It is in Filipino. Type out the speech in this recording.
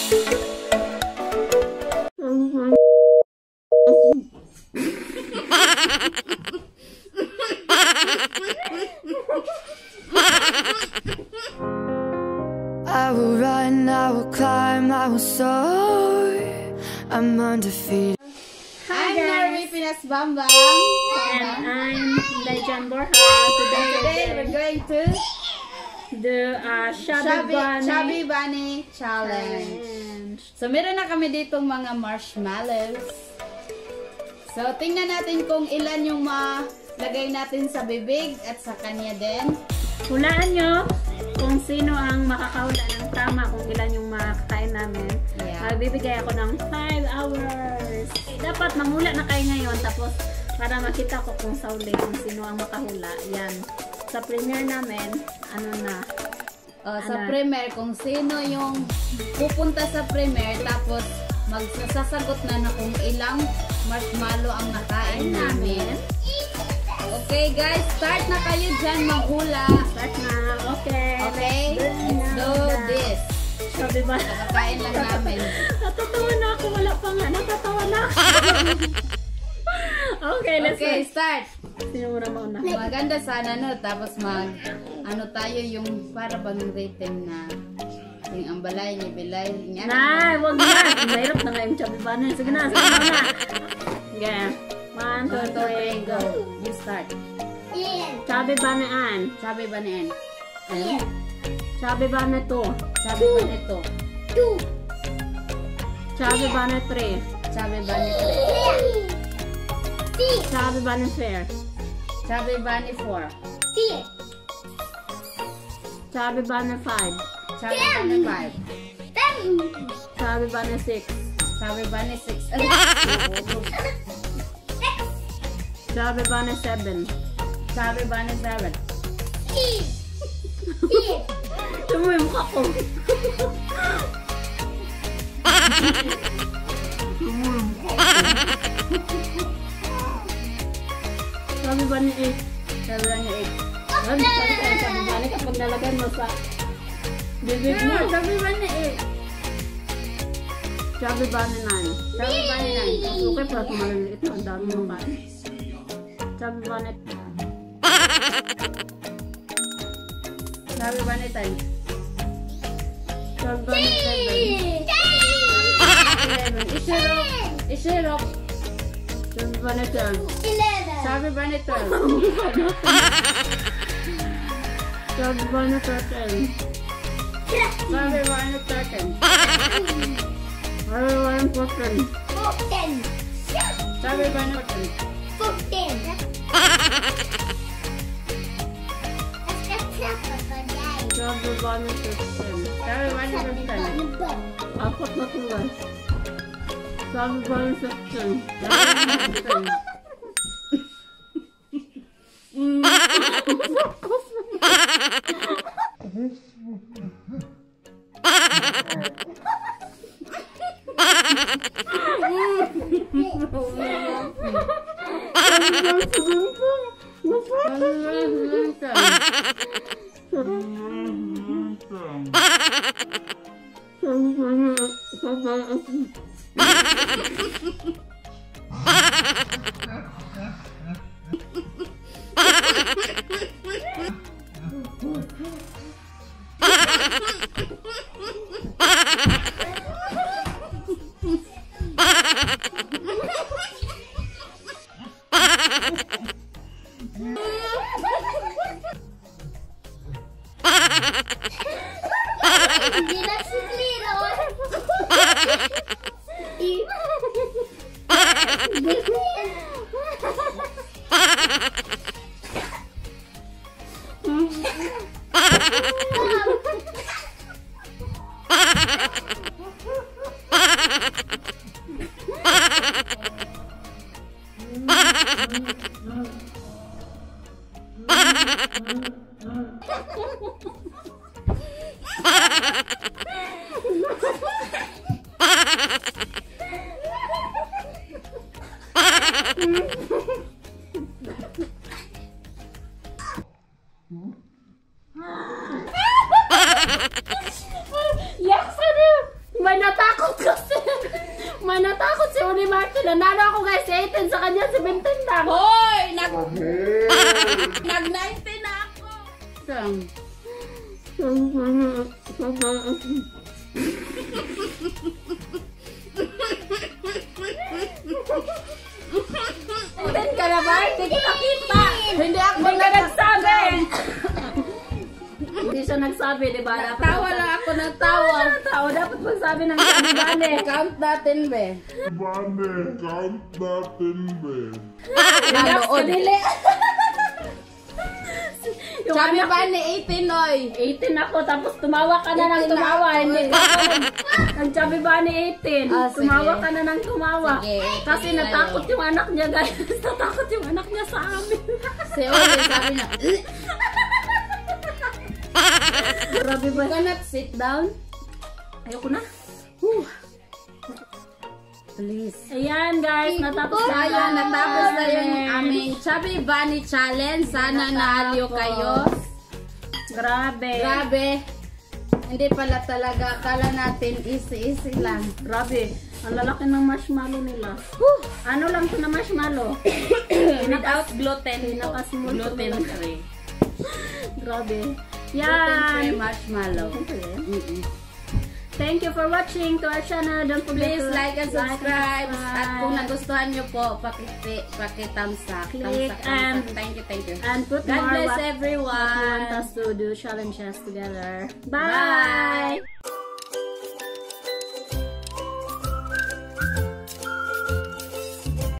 I will run, I will climb, I will soar. I'm undefeated. Hi guys, Pinas Bambang. And I'm Legend Borja. Today we're going to do Chubby Bunny Challenge. So meron na kami ditong mga marshmallows. So tingnan natin kung ilan yung malagay natin sa bibig at sa kanya din. Hulaan nyo kung sino ang makakahula ng tama kung ilan yung makakain namin. Magbibigay ako ng 5 hours. Dapat manghula na kayo ngayon tapos para makita ko kung sa uli kung sino ang makahula. Yan. Sa premiere namin, ano na? Sa premiere, kung sino yung pupunta sa premiere tapos magsasagot na kung ilang marshmallow ang nakain namin. Okay guys, start na kayo dyan maghula. Start na. Okay. Okay? Let's do this. Sabi ba? Nakakain lang namin. Natatawa na ako. Wala pa nga. Natatawa na ako. Okay, let's start. Sino muna mauna? Maganda sana tapos ano tayo yung para bang rating na yung ambalay ni Bilay. Nay, wag na. Mahirap na nga yung Chubby Bunny. Sige na, sige na. Okay. 1, 2, 3, go. You start. Chubby Bunny Ann. Chubby Bunny Ann. Chubby Bunny 2. Chubby Bunny 2. Chubby Bunny 3. Chubby Bunny 3. Chubby Bunny Fair. Chubby Bunny 4. Chubby Bunny 5. Chubby Bunny 5. Chubby Bunny 6. Chubby Bunny 6. Chubby Bunny 7. Chubby Bunny 7. Ito mo yung mukha ko. Chubby Bunny 8. Chubby Bunny 8. Sabi tayo Chubby Bunny kapag nalagay mo sa bibig mo. Chubby Bunny 8. Chubby Bunny 9. Chubby Bunny 9. Okay, para maliliit na. Ang dami mo ba? Chubby Bunny 10. Chubby Bunny 10. Chubby Bunny 7. 11. Isirok. Chubby Bunny 12. Chubby Bunny 12. Chubby Bunny 13. Chubby Bunny 13. Chubby Bunny 14. Chubby Bunny 14. Chubby Bunny 15. Chubby Bunny 15. Apat na tulas. Chubby Bunny 16. Yes, ano? May nata natakot kasi. May natakot si Uni Martin. Nanalo ako guys, 18 sa kanya, 17 lang. Hoy! Nag-19 na ako! Iten ka na ba? Hindi ko nakita. Hindi ako nagsabi. Hindi siya nagsabi, di ba? Nagtawa lang ako, nagtawa. Nagtawa. Dapat magsabi ng bane. Count natin, be. Count natin, be. Nalood. Dili. Sabi ba ni 18, oy? 18 ako, tapos tumawa ka na ng 18 tumawa. na ako, Hindi eh. ka nagsabi ba ni 18? Ah, sige. Tumawa ka na ng tumawa. Sige, Kasi 18 natakot tayo. yung anak niya, guys. Natakot yung anak niya sa amin. Si Oli, sabi niya, Grabe ba? you cannot sit down? Ayoko na. Please. Ayan guys, natapos na Ayan, natapos na yung aming Chubby Bunny Challenge. Sana naaliw kayo. Grabe. Grabe. Hindi pala talaga. Akala natin easy lang. Grabe. Ang lalaki ng marshmallow nila. Ano lang ito na marshmallow? Without gluten. Pinaka-small Gluten ito. free. Grabe. Gluten-free Yan. marshmallow. Thank you for watching to our channel. Don't forget Please to like and subscribe. At kung nagustuhan nyo po, paki-thumbs up. Click Thumbs up. Thank you. and put God more bless what you want everyone. us to do challenges together. Bye. Bye.